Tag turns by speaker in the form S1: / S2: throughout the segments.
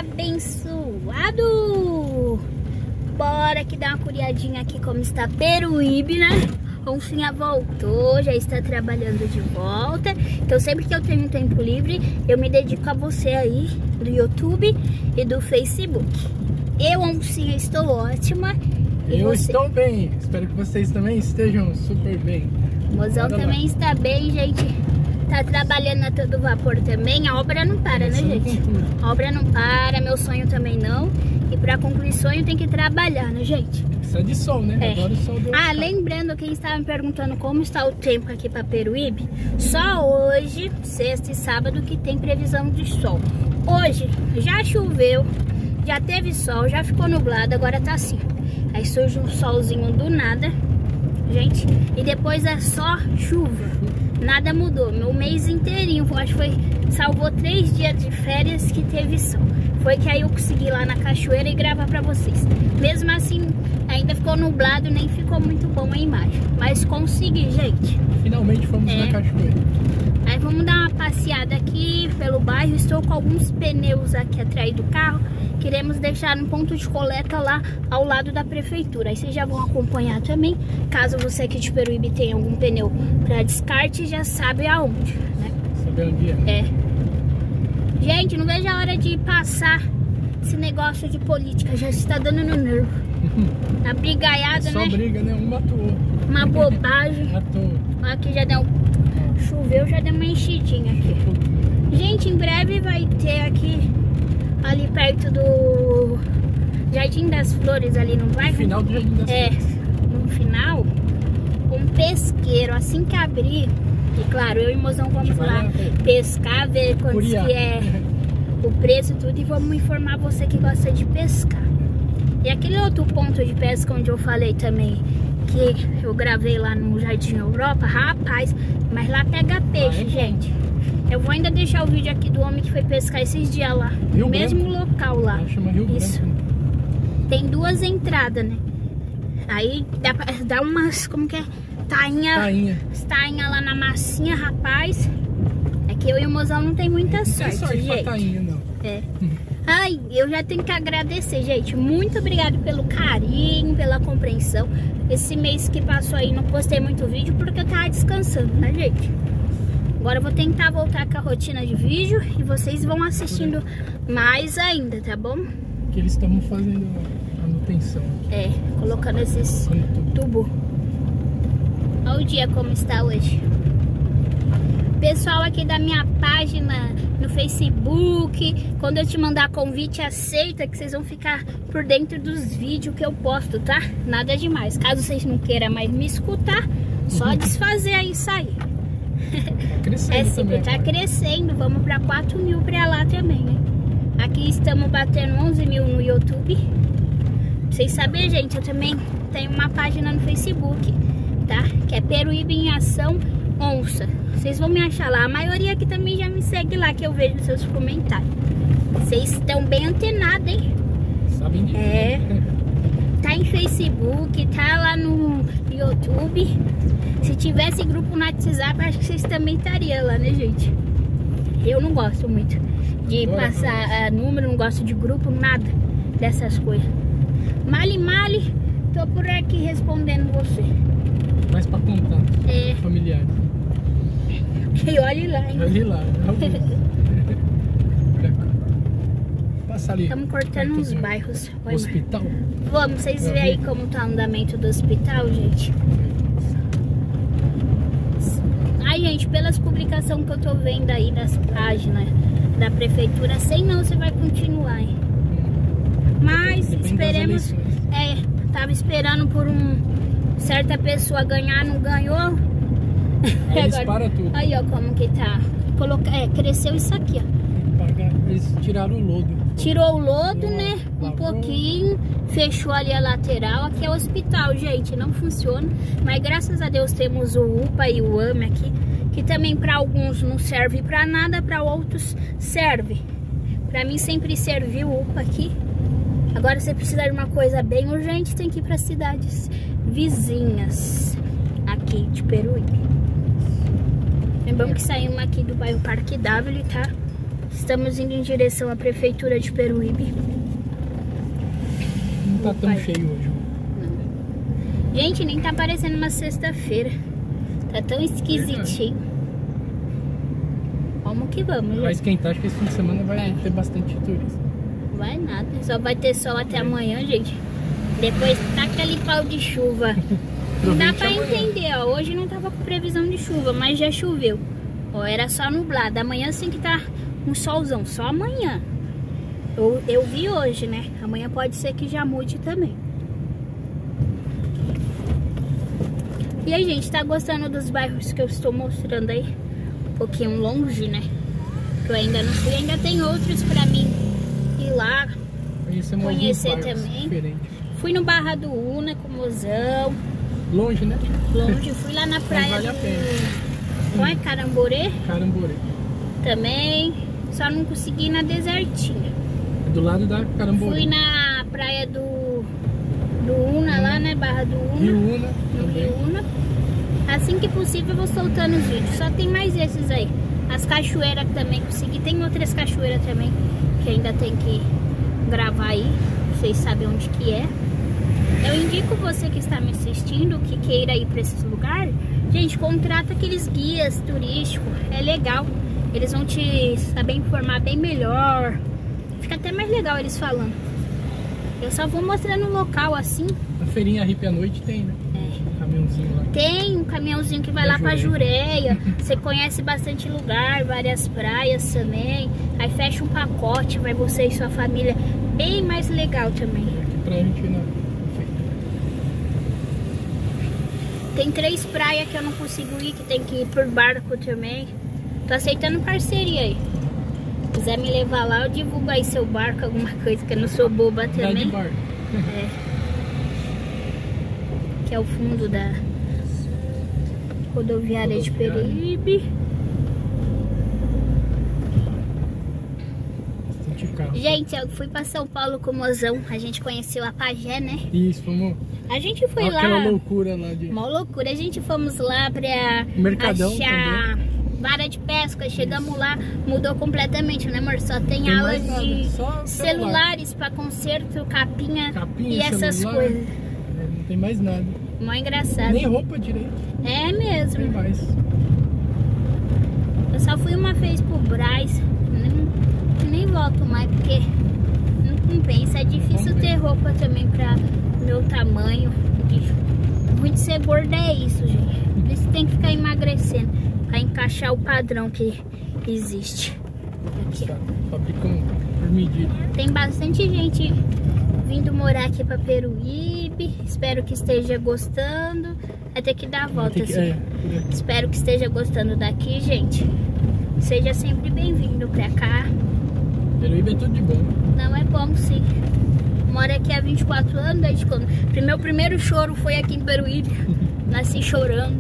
S1: abençoado! Bora que dá uma curiadinha aqui como está Peruíbe, né? Oncinha voltou, já está trabalhando de volta. Então sempre que eu tenho um tempo livre, eu me dedico a você aí do YouTube e do Facebook. Eu, Oncinha, estou ótima.
S2: Eu estou bem, espero que vocês também estejam super bem.
S1: O mozão também está bem, gente. Tá trabalhando a todo vapor também. A obra não para, né, gente? A obra não para, meu sonho também não. E pra concluir sonho tem que trabalhar, né, gente?
S2: Precisa de sol, né? Agora o sol deu.
S1: Lembrando, quem estava me perguntando como está o tempo aqui pra Peruíbe, só hoje, sexta e sábado, que tem previsão de sol. Hoje já choveu, já teve sol, já ficou nublado, agora tá assim. Aí surge um solzinho do nada, gente, e depois é só chuva. Nada mudou, meu mês inteirinho, acho que foi, salvou 3 dias de férias que teve sol. Foi que aí eu consegui ir lá na cachoeira e gravar pra vocês. Mesmo assim, ainda ficou nublado, nem ficou muito bom a imagem. Mas consegui, gente.
S2: Finalmente fomos na cachoeira.
S1: Aí vamos dar uma passeada aqui pelo bairro. Estou com alguns pneus aqui atrás do carro. Queremos deixar um ponto de coleta lá ao lado da prefeitura. Aí vocês já vão acompanhar também. Caso você aqui de Peruíbe tenha algum pneu para descarte, já sabe aonde, né?
S2: Sabe onde é?
S1: Gente, não vejo a hora de passar esse negócio de política. Já está dando no nervo. A brigaiada,
S2: só
S1: né?
S2: Só briga, né? Um matou.
S1: Uma bobagem.
S2: Matou.
S1: Aqui já deu... Choveu, já deu uma enchidinha aqui. Gente, em breve vai ter aqui, ali perto do Jardim das Flores, ali no bairro.
S2: No final do Jardim das Flores.
S1: No final, um pesqueiro. Assim que abrir, e claro, eu e o mozão vamos lá pescar, ver quanto que é o preço e tudo, e vamos informar você que gosta de pescar. E aquele outro ponto de pesca onde eu falei também, que eu gravei lá no Jardim Europa, rapaz, mas lá pega peixe, gente. Eu vou ainda deixar o vídeo aqui do homem que foi pescar esses dias lá, no mesmo local lá.
S2: Chama Rio
S1: Isso.
S2: Branco.
S1: Tem 2 entradas, né? Aí dá umas, como que é? Tainha lá na massinha, rapaz. É que eu e o mozão não tem muita sorte, gente.
S2: Tainha, não.
S1: Ai, eu já tenho que agradecer, gente. Muito obrigado pelo carinho, pela compreensão. Esse mês que passou aí não postei muito vídeo porque eu tava descansando, né, gente? Agora eu vou tentar voltar com a rotina de vídeo e vocês vão assistindo mais ainda, tá bom?
S2: Que eles estão fazendo a manutenção.
S1: Colocando esses tubos. Olha o dia como está hoje. Pessoal aqui da minha página no Facebook, quando eu te mandar convite, aceita, que vocês vão ficar por dentro dos vídeos que eu posto, tá? Nada demais. Caso vocês não queiram mais me escutar, só desfazer isso aí.
S2: Tá crescendo também.
S1: Tá crescendo. Vamos pra 4 mil pra lá também, né? Aqui estamos batendo 11 mil no YouTube. Pra vocês saberem, gente, eu também tenho uma página no Facebook, tá? Que é Peruíbe em Ação Onça. Vocês vão me achar lá. A maioria aqui também já me segue lá, que eu vejo nos seus comentários. Vocês estão bem antenados, hein?
S2: Sabem de
S1: Tá em Facebook, tá lá no YouTube. Se tivesse grupo no WhatsApp, acho que vocês também estariam lá, né, gente? Eu não gosto muito de passar número, não gosto de grupo, nada dessas coisas. Mali, tô por aqui respondendo você.
S2: Mais pra contar. Familiares.
S1: E olhe lá, hein?
S2: Olhe lá. Passa ali.
S1: Estamos cortando uns bairros.
S2: Hospital?
S1: Vamos, vocês verem aí como tá o andamento do hospital, gente. Ai, gente, pelas publicações que eu tô vendo aí das páginas da prefeitura, sei não se vai continuar, hein? Mas esperemos. Tava esperando por certa pessoa ganhar, não ganhou.
S2: Aí eles param tudo.
S1: Aí, ó, como que tá. Cresceu isso aqui, ó.
S2: Eles tiraram o lodo.
S1: Tirou o lodo, né? Um pouquinho. Fechou ali a lateral. Aqui é o hospital, gente. Não funciona. Mas graças a Deus temos o UPA e o AME aqui. Que também para alguns não serve para nada, para outros serve. Para mim sempre serviu o UPA aqui. Agora se você precisar de uma coisa bem urgente, tem que ir para cidades vizinhas aqui de Peruíbe. Lembramos que saímos aqui do bairro Parque Dávila e tá Estamos indo em direção à prefeitura de Peruíbe.
S2: Não tá tão cheio hoje.
S1: Não. Gente, nem tá parecendo uma sexta-feira. Tá tão esquisitinho. Vamos que vamos,
S2: vai esquentar, acho que esse fim de semana vai ter bastante turista.
S1: Vai nada, só vai ter sol até amanhã, gente. Depois tá aquele pau de chuva. Não dá pra entender, ó. Hoje não tava com previsão de chuva, mas já choveu. Ó, era só nublado. Amanhã sim que tá um solzão, só amanhã. Eu vi hoje, né? Amanhã pode ser que já mude também. E aí, gente, tá gostando dos bairros que eu estou mostrando aí? Um pouquinho longe, né? Que eu ainda não fui, ainda tem outros pra mim ir lá conhecer também. Diferentes. Fui no Barra do Una com o mozão.
S2: Longe, né?
S1: Longe, fui lá na praia
S2: vale a pena.
S1: Qual é? Caramborê?
S2: Caramborê.
S1: Também, só não consegui ir na Desertinha.
S2: Do lado da Caramborê.
S1: Fui na praia do Una lá, né? Barra do Una.
S2: Rio Una.
S1: No Rio Una. Assim que possível eu vou soltando os vídeos. Só tem mais esses aí. As cachoeiras também consegui. Tem outras cachoeiras também que ainda tem que gravar aí. Vocês sabem onde que é. Eu indico você que está me assistindo, que queira ir para esses lugares. Gente, contrata aqueles guias turísticos. É legal. Eles vão te saber informar bem melhor. Fica até mais legal eles falando. Eu só vou mostrando o local assim.
S2: A feirinha Hippie à noite tem, né?
S1: É.
S2: Caminhãozinho lá.
S1: Tem um caminhãozinho que vai lá pra Jureia. Você conhece bastante lugar, várias praias também. Aí fecha um pacote, vai você e sua família. Bem mais legal também.
S2: Pra gente ir na feira.
S1: Tem 3 praias que eu não consigo ir, que tem que ir por barco também. Tô aceitando parceria aí. Se quiser me levar lá, eu divulgo aí seu barco, alguma coisa, que eu não sou boba também. É. Que é o fundo da rodoviária de Peruíbe. Gente, eu fui pra São Paulo com o mozão. A gente conheceu a Pajé, né?
S2: Isso, vamos.
S1: A gente foi lá.
S2: Aquela loucura lá de.
S1: Uma loucura. A gente fomos lá pra
S2: Mercadão
S1: achar
S2: também.
S1: Vara de pesca. Chegamos lá, mudou completamente, né, amor? Só tem aulas de celulares pra conserto, capinha e essas
S2: celular,
S1: coisas.
S2: Não tem mais nada.
S1: Mó engraçado.
S2: Nem roupa direito.
S1: É mesmo.
S2: Tem mais.
S1: Eu só fui uma vez pro Brás. Nem volto mais porque não compensa. É difícil ter roupa também pra meu tamanho. Ruim de ser gorda é isso, gente. Por isso tem que ficar emagrecendo pra encaixar o padrão que existe. Aqui.
S2: Fabricam por medida.
S1: Tem bastante gente vindo morar aqui pra Peruíbe. Espero que esteja gostando. Vai ter que dar a volta assim. Espero que esteja gostando daqui, gente. Seja sempre bem-vindo pra cá.
S2: Peruíbe é tudo de bom.
S1: Não, é bom sim. Moro aqui há 24 anos, desde quando meu primeiro choro foi aqui em Peruíbe. Nasci chorando.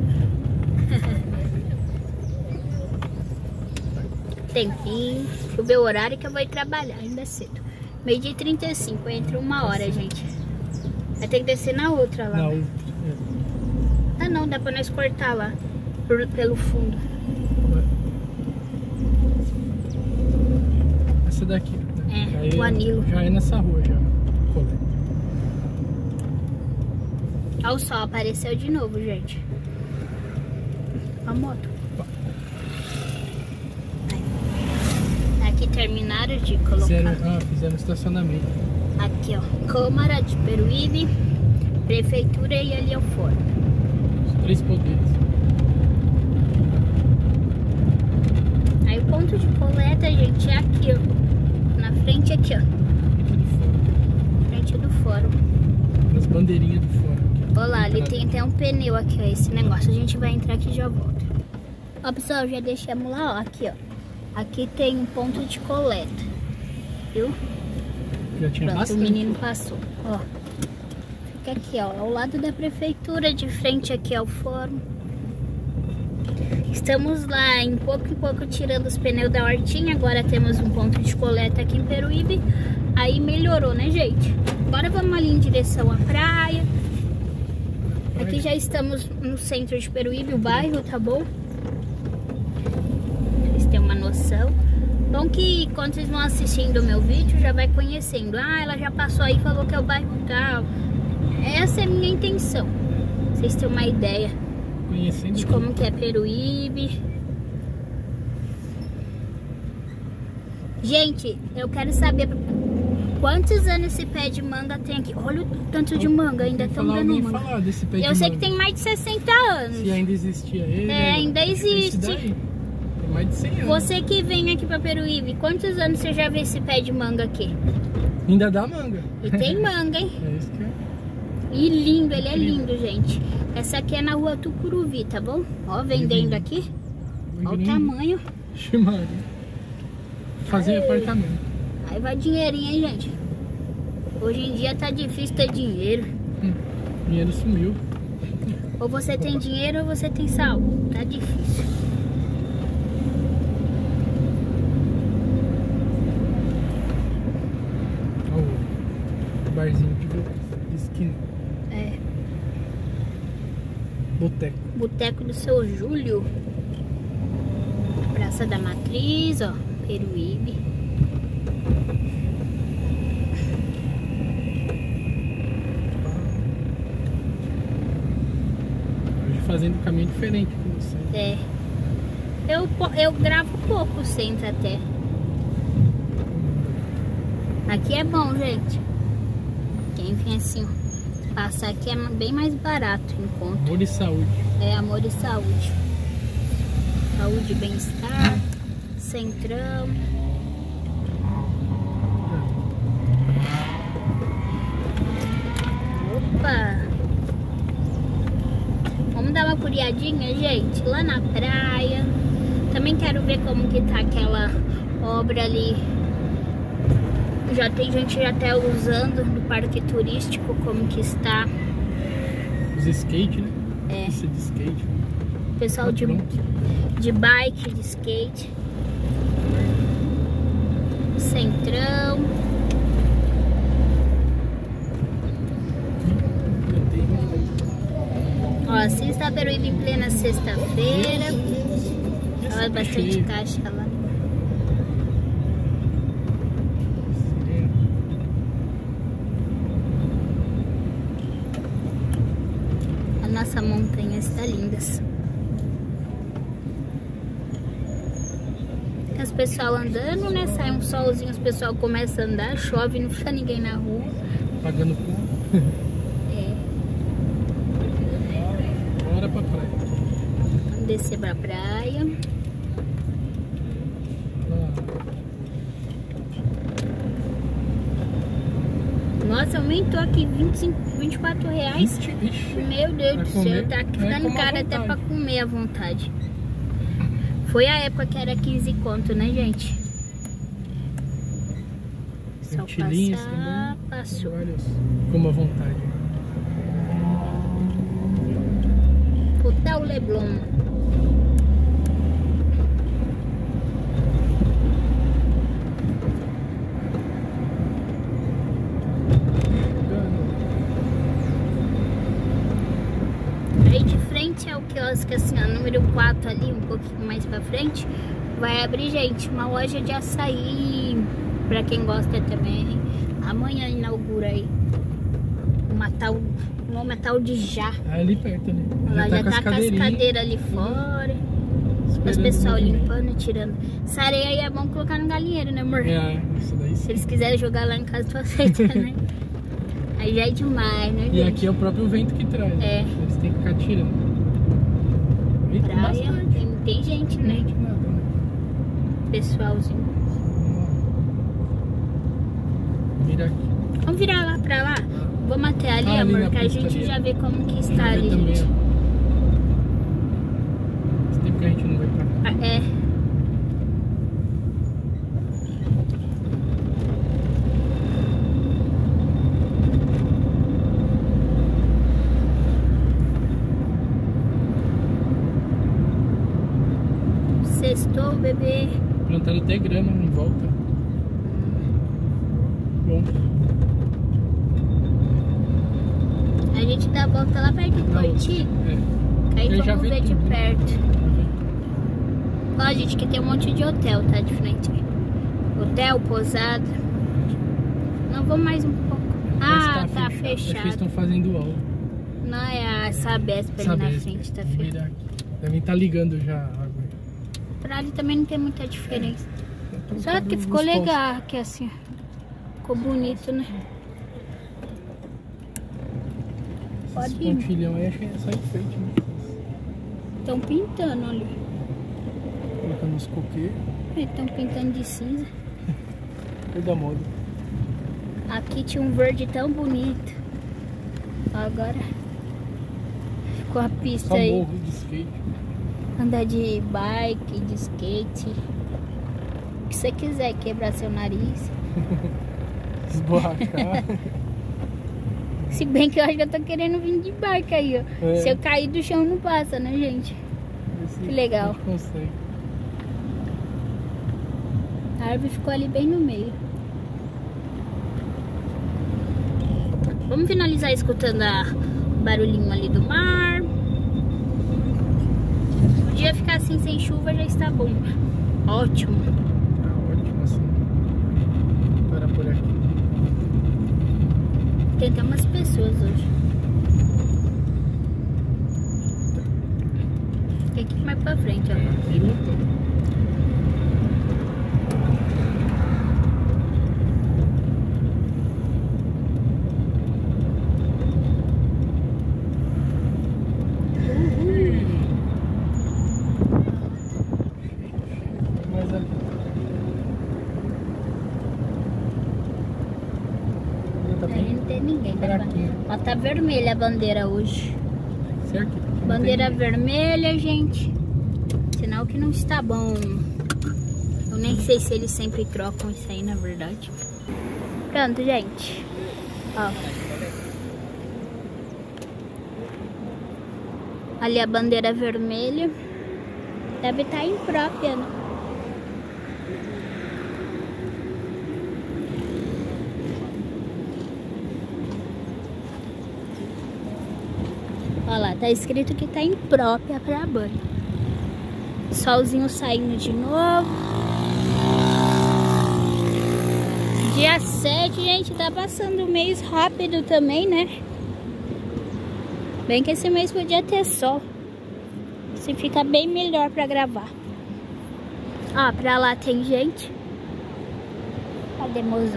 S1: Tempinho. O meu horário que eu vou ir trabalhar, ainda é cedo. 12h35, entre 1 hora, gente. Vai ter que descer na outra lá.
S2: Na outra,
S1: Ah não, dá pra nós cortar lá, pelo fundo.
S2: Essa daqui. Né?
S1: É, o Anilo.
S2: Já é nessa rua, já.
S1: Olha o sol, apareceu de novo, gente. A moto. Aqui terminaram de colocar.
S2: Fizeram estacionamento.
S1: Aqui, ó. Câmara de Peruíbe, Prefeitura e ali é o forno.
S2: Os 3 poderes.
S1: Aí o ponto de coleta, gente, é aqui, ó. Na frente aqui, ó. Frente do fórum.
S2: As bandeirinhas do fórum.
S1: Olha lá, ali tem até um pneu aqui, ó. Esse negócio. A gente vai entrar aqui e já volta. Ó, pessoal, já deixamos lá, ó. Aqui, ó. Aqui tem um ponto de coleta. Viu?
S2: Já tinha
S1: Pronto,
S2: bastante.
S1: O menino passou, ó. Fica aqui, ó. Ao lado da prefeitura, de frente aqui ao fórum. Estamos lá em pouco tirando os pneus da hortinha. Agora temos um ponto de coleta aqui em Peruíbe. Aí melhorou, né, gente? Agora vamos ali em direção à praia. Aqui já estamos no centro de Peruíbe, o bairro, tá bom? Vocês têm uma noção. Bom que quando vocês vão assistindo o meu vídeo, já vai conhecendo. Ah, ela já passou aí e falou que é o bairro tal. Essa é a minha intenção. Vocês têm uma ideia
S2: Conhecendo
S1: de como que é Peruíbe. Gente, eu quero saber quantos anos esse pé de manga tem aqui. Olha o tanto de manga, ainda estão dando manga.
S2: Falar desse pé de
S1: Eu sei
S2: manga.
S1: que tem mais de 60 anos.
S2: Se ainda existia ele.
S1: Ainda existe.
S2: Tem mais de 100 anos.
S1: Você que vem aqui pra Peruíbe, quantos anos você já vê esse pé de manga aqui?
S2: Ainda dá manga.
S1: E tem manga, hein?
S2: É isso que é.
S1: E lindo, ele é lindo, gente. Essa aqui é na rua Tucuruvi, tá bom? Ó, vendendo aqui. Olha o tamanho.
S2: Chimari. Fazer apartamento.
S1: Aí vai dinheirinho, hein, gente? Hoje em dia tá difícil ter dinheiro.
S2: Dinheiro sumiu.
S1: Ou você tem dinheiro ou você tem saúde. Tá difícil.
S2: Olha o barzinho de esquina.
S1: É.
S2: Boteco.
S1: Boteco do Seu Júlio. Praça da Matriz, ó. Peruíbe.
S2: Hoje fazendo caminho diferente com você.
S1: É. Eu gravo pouco o centro até. Aqui é bom, gente. Quem vem assim, passar aqui é bem mais barato em conta.
S2: Amor e saúde.
S1: É amor e saúde. Saúde e bem-estar. Centrão. Opa! Vamos dar uma curiadinha, gente, lá na praia. Também quero ver como que tá aquela obra ali. Já tem gente até usando no parque turístico, como que está.
S2: Os skate, né?
S1: É.
S2: Isso de skate.
S1: Pessoal de bike, de skate. Centrão. Ó, assista a Peruíbe em plena sexta-feira. Olha, bastante caixa lá. A nossa montanha está linda. As pessoal andando, né? Sai um solzinho, os pessoal começa a andar, chove, não fica ninguém na rua.
S2: Pagando conta.
S1: É.
S2: Bora pra praia.
S1: Vamos descer pra praia. Nossa, aumentou aqui 24 reais. Meu Deus do céu, tá ficando caro até pra comer à vontade. Foi a época que era 15 conto, né, gente? Só passar, passou.
S2: Como à vontade.
S1: Hotel Leblon. Aí de frente é o quiosque, assim, ó, número 4 ali, um pouquinho mais pra frente, vai abrir, gente, uma loja de açaí, pra quem gosta também. Amanhã inaugura aí uma tal, o nome é tal de Já.
S2: É ali perto, né?
S1: Ela já tá com as cadeiras ali fora, os pessoal limpando, tirando. Essa areia aí é bom colocar no galinheiro, né, amor?
S2: É, isso daí sim.
S1: Se eles quiserem jogar lá em casa, tu aceita, né? Aí já é demais, né, gente?
S2: E aqui é o próprio vento que traz.
S1: É.
S2: Eles têm que ficar tirando. E tem
S1: Praia,
S2: bastante.
S1: tem gente, né?
S2: Gente, nada, né?
S1: Pessoalzinho.
S2: Vira aqui.
S1: Vamos virar lá pra lá? Vamos até ali,
S2: Ah, ali
S1: amor,
S2: na
S1: que a
S2: pista
S1: gente
S2: ali.
S1: já vê como que está
S2: Já vê
S1: ali,
S2: também,
S1: gente.
S2: ó. Esse tempo que a gente não vai pra cá.
S1: Ah, é. Sextou, bebê.
S2: Plantaram até grama em volta. Bom.
S1: A gente dá a volta lá perto do Portinho.
S2: É.
S1: Que aí
S2: Eu já
S1: vamos
S2: vi
S1: ver de
S2: tudo.
S1: perto. Ó, gente, que tem um monte de hotel, tá? De frente. Hotel, pousada. Não, vou mais um pouco. Ah, tá fechado.
S2: Acho que eles estão fazendo aula.
S1: Não, é a Sabesp ali na frente, tá fechado.
S2: Devem estar ligando já a água.
S1: Pra ali também não tem muita diferença. Só que ficou legal aqui assim. Ficou bonito, né?
S2: Esse pontilhão aí acho que é só enfeite, né?
S1: Estão pintando ali.
S2: Colocando os coqueiros.
S1: Estão pintando de cinza.
S2: Cor da moda.
S1: Aqui tinha um verde tão bonito. Agora ficou a pista
S2: só
S1: aí.
S2: Morro de skate.
S1: Andar de bike, de skate. O que você quiser, quebrar seu nariz.
S2: Esborrachar.
S1: Se bem que eu acho que eu tô querendo vir de bike aí, ó.
S2: É.
S1: Se eu cair do chão não passa, né, gente? Que legal.
S2: A gente consegue.
S1: A árvore ficou ali bem no meio. Vamos finalizar escutando o barulhinho ali do mar. O dia ficar assim sem chuva já está bom. Ótimo.
S2: Ótimo assim. Para por aqui.
S1: Tem até umas pessoas hoje. Tem que ir mais pra frente, ó.
S2: Aqui não tô.
S1: Ali não tem ninguém, tá? Ó, tá vermelha a bandeira hoje.
S2: Certo?
S1: Bandeira vermelha, gente. Sinal que não está bom. Eu nem sei se eles sempre trocam isso aí, na verdade. Pronto, gente. Ó. Ali a bandeira vermelha. Deve estar imprópria, né? Olha lá, tá escrito que tá imprópria pra banho. Solzinho saindo de novo. Dia 7, gente, tá passando o mês rápido também, né? Bem que esse mês podia ter sol. Se fica bem melhor pra gravar. Ó, pra lá tem gente. Cadê, mozão?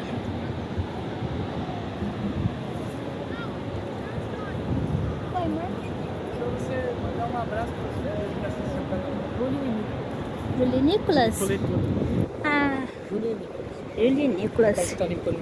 S2: Você mandar um abraço para seu canal.
S1: Júlio Nicolas? Ah, Júlio Nicolas.
S2: Tá limpando.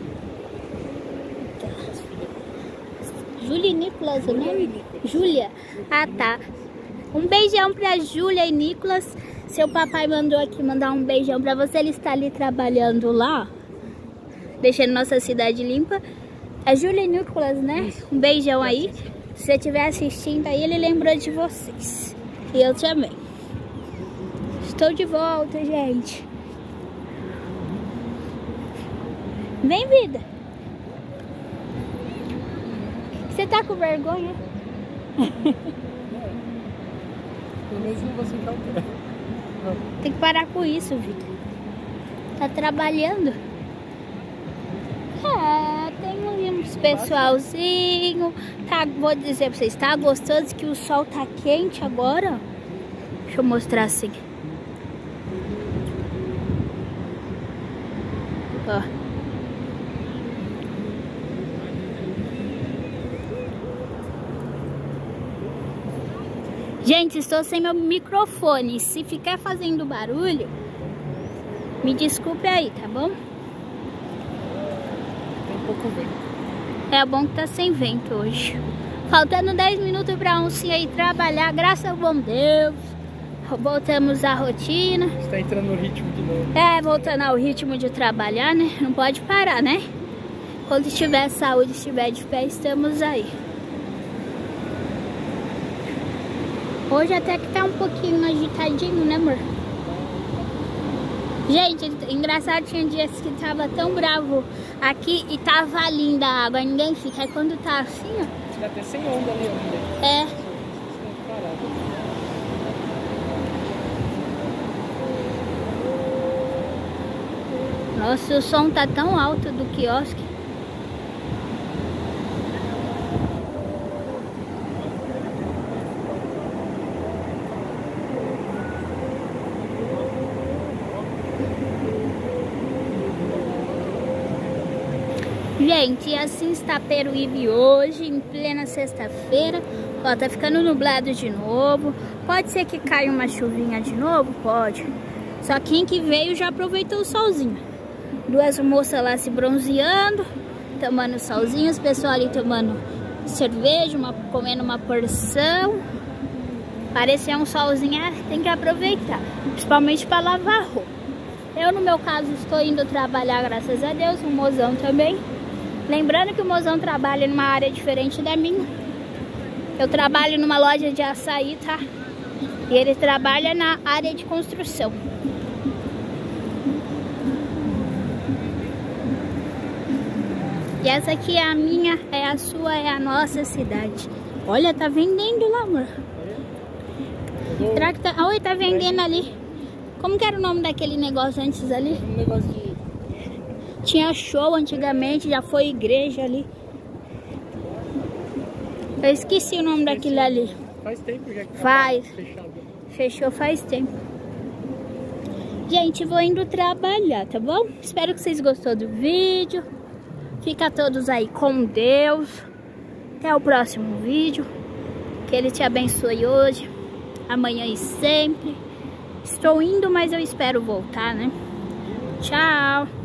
S1: Júlio Nicolas, o nome? Júlia. Ah, tá. Um beijão pra Júlia e Nicolas. Seu papai mandou aqui mandar um beijão pra você. Ele está ali trabalhando lá, deixando nossa cidade limpa. É Júlia e Nicolas, né? Um beijão aí. Se você estiver assistindo aí, ele lembrou de vocês. E eu também. Estou de volta, gente. Vem, vida. Você tá com vergonha?
S2: Pelo menos não vou sentar o pé.
S1: Tem que parar com isso, vida. Tá trabalhando. Tem uns pessoalzinho. Tá, vou dizer pra vocês, tá gostoso que o sol tá quente agora. Deixa eu mostrar assim. Ó. Gente, estou sem meu microfone. Se ficar fazendo barulho, me desculpe aí, tá bom?
S2: Tem pouco vento.
S1: É bom que tá sem vento hoje. Faltando 10 minutos pra oncinha ir trabalhar, graças ao bom Deus. Voltamos à rotina.
S2: Você tá entrando no ritmo de novo.
S1: É, voltando ao ritmo de trabalhar, né? Não pode parar, né? Quando estiver saúde, estiver de pé, estamos aí. Hoje até que tá um pouquinho agitadinho, né, amor? Gente, engraçado, tinha dias que tava tão bravo aqui e tava linda a água, ninguém fica. Aí quando tá assim, ó.
S2: Tá até sem onda ali ainda.
S1: É. Nossa, o som tá tão alto do quiosque. Gente, e assim está Peruíbe hoje, em plena sexta-feira. Ó, tá ficando nublado de novo. Pode ser que caia uma chuvinha de novo? Pode. Só quem que veio já aproveitou o solzinho. Duas moças lá se bronzeando, tomando solzinho. Os pessoal ali tomando cerveja, comendo uma porção. Parecia um solzinho, tem que aproveitar. Principalmente para lavar roupa. Eu, no meu caso, estou indo trabalhar, graças a Deus. O mozão também. Lembrando que o mozão trabalha numa área diferente da minha. Eu trabalho numa loja de açaí, tá? E ele trabalha na área de construção. E essa aqui é a minha, é a sua, é a nossa cidade. Olha, tá vendendo lá, amor. Será que tá... Oi, tá vendendo ali. Como que era o nome daquele negócio antes ali?
S2: Um negócio de...
S1: Tinha show antigamente, já foi igreja ali. Eu esqueci o nome daquilo ali.
S2: Faz tempo já que
S1: Faz.
S2: fechado.
S1: Fechou faz tempo. Gente, vou indo trabalhar, tá bom? Espero que vocês gostaram do vídeo. Fica todos aí com Deus. Até o próximo vídeo. Que Ele te abençoe hoje, amanhã e sempre. Estou indo, mas eu espero voltar, né? Tchau!